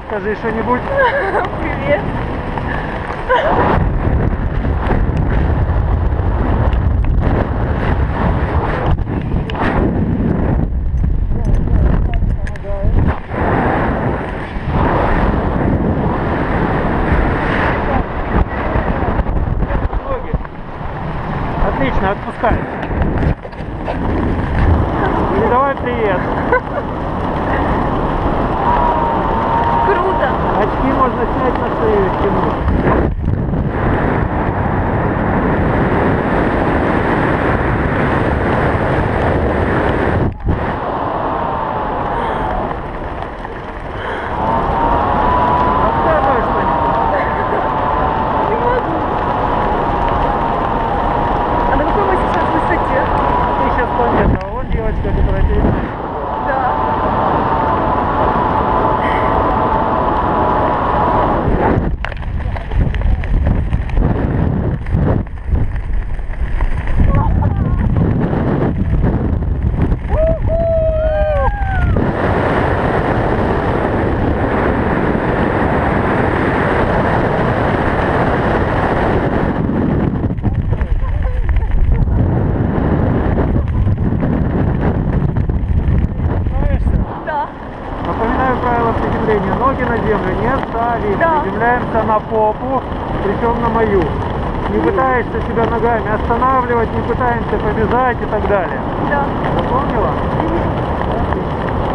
скажи что-нибудь. Привет. Отлично, отпускай. Передавай привет. Круто. Очки можно снять на шею и стянуть. Рассказывай что-нибудь. Не могу. А на какой мы сейчас высоте? 1100 метров. А вот девочка, которая перед нами. Да. Да. Напоминаю правила приземления. Ноги на землю не ставить. Да. Приземляемся на попу, причем на мою. Не пытаешься себя ногами останавливать, не пытаемся побежать и так далее. Да. Запомнила? Мгм. Отлично.